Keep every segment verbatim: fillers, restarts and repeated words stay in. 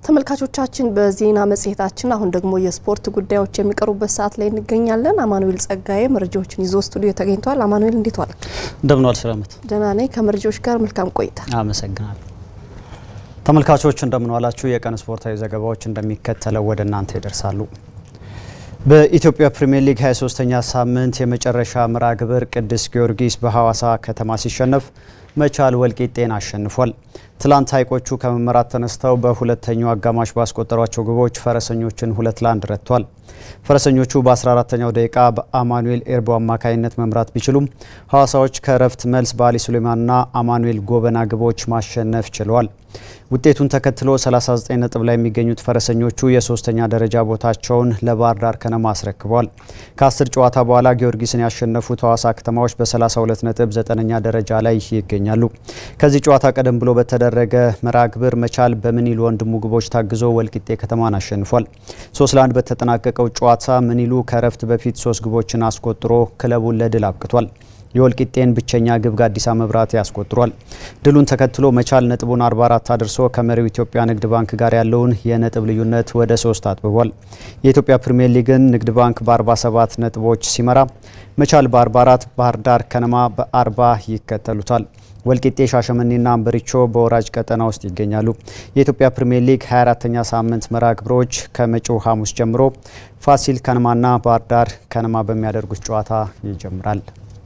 ተመልካቾቻችን በዜና መጽሔታችን አሁን ደግሞ የስፖርት ጉዳዮች የሚቀርቡበት ሰዓት ላይ እንገኛለን። አማኑኤል ጸጋዬ መረጃዎችን ይዞ ስቱዲዮ ተገኝቷል። አማኑኤል እንዴት ዋልክ? እንደምን ዋልክ ሰላምት? ደህና ነኝ። ከመረጃዎች ጋር መልካም ቆይታ። አመሰግናለሁ። ተመልካቾች እንደምን ዋላችሁ? የቀን ስፖርታዊ ዘገባዎች እንደሚከተለው ወደ እናንተ ይደርሳሉ። በኢትዮጵያ ፕሪሚየር ሊግ ሃያ ሶስተኛ ሳምንት የመጨረሻ ምዕራፍ ግብር ቅዱስ ጊዮርጊስ በሐዋሳ ከተማ ሲሸነፍ መቻል ወልቂጤን አሸንፏል። ትላንት ሀይቆቹ ከመመራት ተነስተው በሁለተኛው አጋማሽ ባስቆጠሯቸው ግቦች ፈረሰኞችን ሁለት ለአንድ ረቷል። ፈረሰኞቹ በ14ኛው ደቂቃ በአማኑኤል ኤርቦ አማካይነት መምራት ቢችሉም ሐዋሳዎች ከረፍት መልስ በአሊ ሱሌማንና አማኑኤል ጎበና ግቦች ማሸነፍ ችለዋል። ውጤቱን ተከትሎ ሰላሳ ዘጠኝ ነጥብ ላይ የሚገኙት ፈረሰኞቹ የሶስተኛ ደረጃ ቦታቸውን ለባህር ዳር ከነማ አስረክበዋል። ከአስር ጨዋታ በኋላ ጊዮርጊስን ያሸነፉት ሐዋሳ ከተማዎች በሰላሳ ሁለት ነጥብ ዘጠነኛ ደረጃ ላይ ይገኛሉ። ከዚህ ጨዋታ ቀደም ብሎ በተደረገ መርሃ ግብር መቻል በምኒሉ ወንድሙ ግቦች ታግዞ ወልቂጤ ከተማን አሸንፏል። ሶስት ለአንድ በተጠናቀቀው ጨዋታ ምኒሉ ከረፍት በፊት ሶስት ግቦችን አስቆጥሮ ክለቡን ለድል አብቅቷል። የወልቂጤን ብቸኛ ግብ ጋዲሳ መብራት ያስቆጥሯል። ድሉን ተከትሎ መቻል ነጥቡን አርባ አራት አድርሶ ከመሪው ኢትዮጵያ ንግድ ባንክ ጋር ያለውን የነጥብ ልዩነት ወደ ሶስት አጥብቧል። የኢትዮጵያ ፕሪሚየር ሊግን ንግድ ባንክ በ47 ነጥቦች ሲመራ መቻል በ44፣ ባህር ዳር ከነማ በ40 ይከተሉታል። ወልቂጤ፣ ሻሸመኔና አንበሪቾ በወራጅ ቀጠና ውስጥ ይገኛሉ። የኢትዮጵያ ፕሪሚየር ሊግ ሃያ አራተኛ ሳምንት መርሃ ግብሮች ከመጪው ሐሙስ ጀምሮ ፋሲል ከነማና ባህር ዳር ከነማ በሚያደርጉት ጨዋታ ይጀምራል።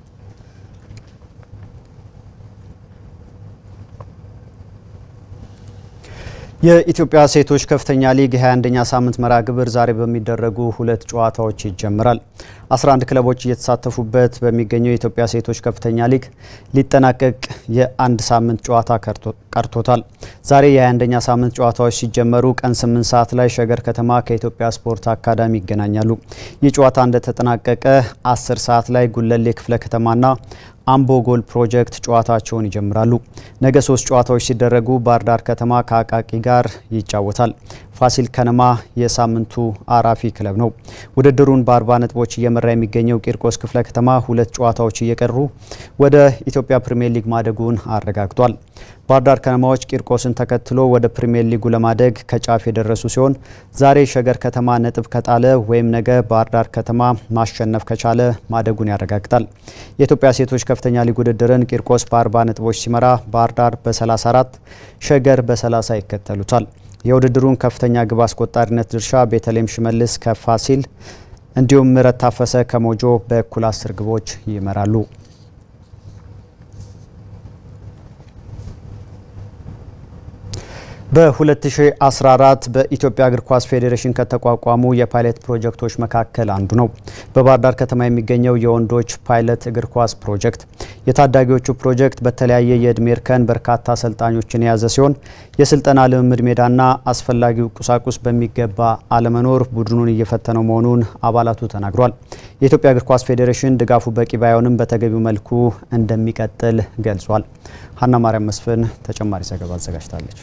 የኢትዮጵያ ሴቶች ከፍተኛ ሊግ ሃያ አንደኛ ሳምንት መርሃ ግብር ዛሬ በሚደረጉ ሁለት ጨዋታዎች ይጀምራል። አስራ አንድ ክለቦች እየተሳተፉበት በሚገኘው የኢትዮጵያ ሴቶች ከፍተኛ ሊግ ሊጠናቀቅ የአንድ ሳምንት ጨዋታ ቀርቶታል። ዛሬ የ ሃያ አንደኛ ሳምንት ጨዋታዎች ሲጀመሩ ቀን ስምንት ሰዓት ላይ ሸገር ከተማ ከኢትዮጵያ ስፖርት አካዳሚ ይገናኛሉ። ይህ ጨዋታ እንደተጠናቀቀ አስር ሰዓት ላይ ጉለሌ ክፍለ ከተማና አምቦ ጎል ፕሮጀክት ጨዋታቸውን ይጀምራሉ። ነገ ሶስት ጨዋታዎች ሲደረጉ ባህር ዳር ከተማ ከአቃቂ ጋር ይጫወታል። ፋሲል ከነማ የሳምንቱ አራፊ ክለብ ነው። ውድድሩን በአርባ ነጥቦች እየመራ የሚገኘው ቂርቆስ ክፍለ ከተማ ሁለት ጨዋታዎች እየቀሩ ወደ ኢትዮጵያ ፕሪሚየር ሊግ ማደጉን አረጋግጧል። ባህር ዳር ከነማዎች ቂርቆስን ተከትሎ ወደ ፕሪሚየር ሊጉ ለማደግ ከጫፍ የደረሱ ሲሆን ዛሬ ሸገር ከተማ ነጥብ ከጣለ ወይም ነገ ባህር ዳር ከተማ ማሸነፍ ከቻለ ማደጉን ያረጋግጣል። የኢትዮጵያ ሴቶች ከፍተኛ ሊግ ውድድርን ቂርቆስ በአርባ ነጥቦች ሲመራ ባህር ዳር በሰላሳ አራት፣ ሸገር በሰላሳ ይከተሉታል። የውድድሩን ከፍተኛ ግብ አስቆጣሪነት ድርሻ ቤተልሔም ሽመልስ ከፋሲል እንዲሁም ምረት ታፈሰ ከሞጆ በኩል አስር ግቦች ይመራሉ። በ2014 በኢትዮጵያ እግር ኳስ ፌዴሬሽን ከተቋቋሙ የፓይለት ፕሮጀክቶች መካከል አንዱ ነው በባህር ዳር ከተማ የሚገኘው የወንዶች ፓይለት እግር ኳስ ፕሮጀክት። የታዳጊዎቹ ፕሮጀክት በተለያየ የእድሜ እርከን በርካታ አሰልጣኞችን የያዘ ሲሆን የስልጠና ልምምድ ሜዳና አስፈላጊው ቁሳቁስ በሚገባ አለመኖር ቡድኑን እየፈተነው መሆኑን አባላቱ ተናግሯል። የኢትዮጵያ እግር ኳስ ፌዴሬሽን ድጋፉ በቂ ባይሆንም በተገቢው መልኩ እንደሚቀጥል ገልጿል። ሀና ማርያም መስፍን ተጨማሪ ዘገባ አዘጋጅታለች።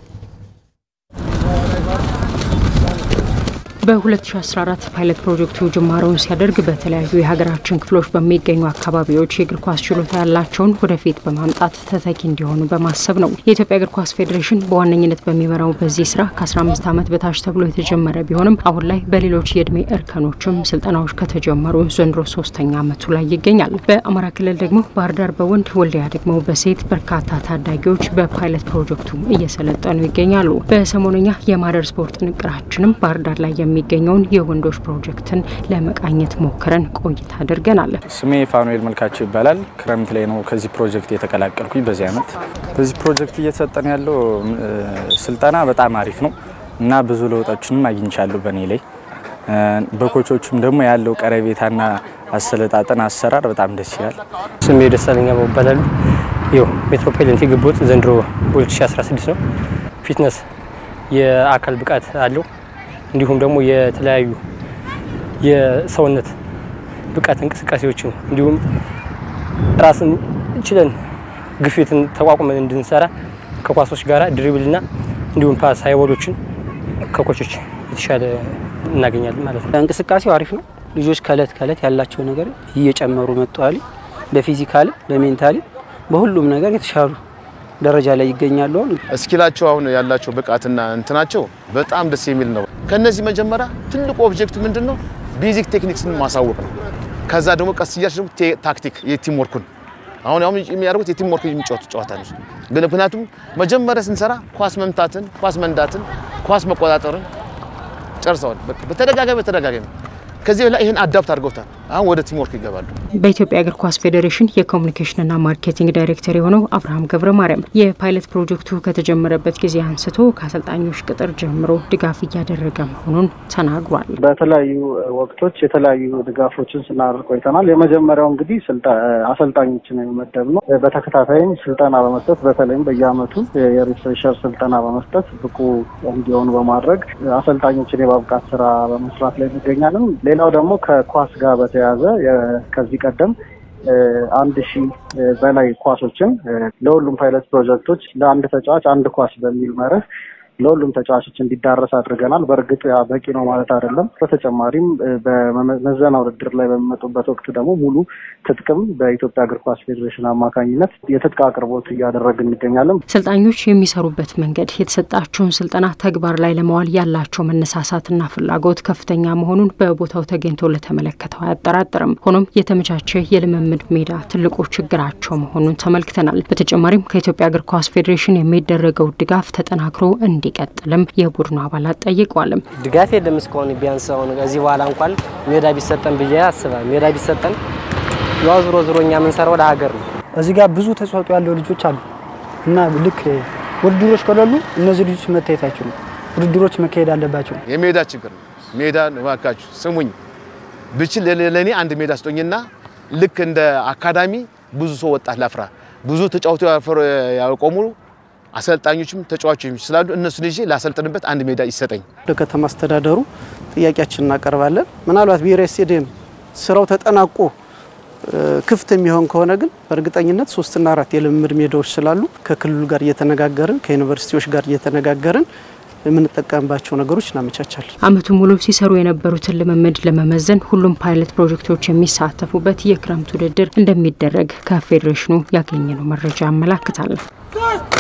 በ2014 ፓይለት ፕሮጀክቱ ጅማሮውን ሲያደርግ በተለያዩ የሀገራችን ክፍሎች በሚገኙ አካባቢዎች የእግር ኳስ ችሎታ ያላቸውን ወደፊት በማምጣት ተተኪ እንዲሆኑ በማሰብ ነው። የኢትዮጵያ እግር ኳስ ፌዴሬሽን በዋነኝነት በሚመራው በዚህ ስራ ከ15 ዓመት በታች ተብሎ የተጀመረ ቢሆንም አሁን ላይ በሌሎች የእድሜ እርከኖችም ስልጠናዎች ከተጀመሩ ዘንድሮ ሶስተኛ ዓመቱ ላይ ይገኛል። በአማራ ክልል ደግሞ ባህር ዳር በወንድ ወልዲያ ደግሞ በሴት በርካታ ታዳጊዎች በፓይለት ፕሮጀክቱ እየሰለጠኑ ይገኛሉ። በሰሞነኛ የማደር ስፖርት ጥንቅራችንም ባህር ዳር ላይ የሚገኘውን የወንዶች ፕሮጀክትን ለመቃኘት ሞክረን ቆይታ አድርገናል። ስሜ ፋኑኤል መልካቸው ይባላል። ክረምት ላይ ነው ከዚህ ፕሮጀክት የተቀላቀልኩኝ። በዚህ አመት በዚህ ፕሮጀክት እየተሰጠን ያለው ስልጠና በጣም አሪፍ ነው እና ብዙ ለውጦችንም አግኝቻለሁ በኔ ላይ። በኮቾቹም ደግሞ ያለው ቀረቤታና አሰለጣጠን አሰራር በጣም ደስ ይላል። ስሜ ደሳለኛ ይባላል። ይው ሜትሮፖሊታን የገቡት ዘንድሮ ሁለት ሺህ አስራ ስድስት ነው። ፊትነስ የአካል ብቃት አለው እንዲሁም ደግሞ የተለያዩ የሰውነት ብቃት እንቅስቃሴዎችን እንዲሁም ራስን ችለን ግፊትን ተቋቁመን እንድንሰራ ከኳሶች ጋራ ድሪብልና እንዲሁም ፓስ ሃይቦሎችን ከኮቾች የተሻለ እናገኛለን ማለት ነው። እንቅስቃሴው አሪፍ ነው። ልጆች ከለት ከለት ያላቸው ነገር እየጨመሩ መጥቷል። በፊዚካል በሜንታሊ በሁሉም ነገር የተሻሉ ደረጃ ላይ ይገኛሉ። እስኪላቸው አሁን ያላቸው ብቃትና እንትናቸው በጣም ደስ የሚል ነው። ከነዚህ መጀመሪያ ትልቁ ኦብጀክቱ ምንድነው? ቤዚክ ቴክኒክስን ማሳወቅ ነው። ከዛ ደግሞ ቀስ እያልሽ ደግሞ ታክቲክ የቲም ወርኩን አሁን አሁን የሚያደርጉት የቲም ወርክ የሚጫወቱ ጨዋታ ነው። ግን ምክንያቱም መጀመሪያ ስንሰራ ኳስ መምታትን፣ ኳስ መንዳትን፣ ኳስ መቆጣጠርን ጨርሰዋል። በተደጋጋሚ በተደጋጋሚ ከዚህ በላይ ይሄን አዳፕት አድርገውታል። አሁን ወደ ቲም ወርክ ይገባሉ። በኢትዮጵያ እግር ኳስ ፌዴሬሽን የኮሙኒኬሽንና ማርኬቲንግ ዳይሬክተር የሆነው አብርሃም ገብረ ማርያም የፓይለት ፕሮጀክቱ ከተጀመረበት ጊዜ አንስቶ ከአሰልጣኞች ቅጥር ጀምሮ ድጋፍ እያደረገ መሆኑን ተናግሯል። በተለያዩ ወቅቶች የተለያዩ ድጋፎችን ስናደርግ ቆይተናል። የመጀመሪያው እንግዲህ አሰልጣኞችን የመደብ ነው። በተከታታይም ስልጠና በመስጠት በተለይም በየአመቱ የሪፍሬሸር ስልጠና በመስጠት ብቁ እንዲሆኑ በማድረግ አሰልጣኞችን የማብቃት ስራ በመስራት ላይ እንገኛለን። ሌላው ደግሞ ከኳስ ጋር በተያያዘ ከዚህ ቀደም አንድ ሺህ በላይ ኳሶችን ለሁሉም ፓይለት ፕሮጀክቶች ለአንድ ተጫዋች አንድ ኳስ በሚል መርህ ለሁሉም ተጫዋቾች እንዲዳረስ አድርገናል። በእርግጥ ያ በቂ ነው ማለት አይደለም። በተጨማሪም በመዘና ውድድር ላይ በሚመጡበት ወቅት ደግሞ ሙሉ ትጥቅም በኢትዮጵያ እግር ኳስ ፌዴሬሽን አማካኝነት የትጥቅ አቅርቦት እያደረግን እንገኛለን። ሰልጣኞች የሚሰሩበት መንገድ የተሰጣቸውን ስልጠና ተግባር ላይ ለማዋል ያላቸው መነሳሳትና ፍላጎት ከፍተኛ መሆኑን በቦታው ተገኝቶ ለተመለከተው አያጠራጥርም። ሆኖም የተመቻቸ የልምምድ ሜዳ ትልቁ ችግራቸው መሆኑን ተመልክተናል። በተጨማሪም ከኢትዮጵያ እግር ኳስ ፌዴሬሽን የሚደረገው ድጋፍ ተጠናክሮ እንዲ ቀጥለም የቡድኑ አባላት ጠይቀዋል። ድጋፍ የለም እስካሁን ቢያንስ አሁን እዚህ በኋላ እንኳን ሜዳ ቢሰጠን ብዬ አስባለሁ። ሜዳ ቢሰጠን ያው ዙሮ ዙሮኛ ምን ሰራው ለሀገር ነው። እዚህ ጋር ብዙ ተሰጥኦ ያለው ልጆች አሉ እና ልክ ውድድሮች ከሌሉ እነዚህ ልጆች መታየት አይችሉም። ውድድሮች መካሄድ አለባቸው። የሜዳ ችግር ነው። ሜዳ ዋካችሁ ስሙኝ ብቻ ለኔ አንድ ሜዳ ስጦኝና ልክ እንደ አካዳሚ ብዙ ሰው ወጣት ላፍራ ብዙ ተጫውተው ያቆሙ አሰልጣኞችም ተጫዋቾችም ስላሉ እነሱን ልጅ ላሰልጥንበት አንድ ሜዳ ይሰጠኝ። ለከተማ አስተዳደሩ ጥያቄያችንን እናቀርባለን። ምናልባት ብሔራዊ ስቴዲየም ስራው ተጠናቆ ክፍት የሚሆን ከሆነ ግን በእርግጠኝነት ሶስት እና አራት የልምምድ ሜዳዎች ስላሉ ከክልሉ ጋር እየተነጋገርን ከዩኒቨርሲቲዎች ጋር እየተነጋገርን የምንጠቀምባቸው ነገሮች እናመቻቻለን። አመቱ ሙሉ ሲሰሩ የነበሩትን ልምምድ ለመመዘን ሁሉም ፓይለት ፕሮጀክቶች የሚሳተፉበት የክረምት ውድድር እንደሚደረግ ከፌዴሬሽኑ ያገኘነው መረጃ ያመለክታል።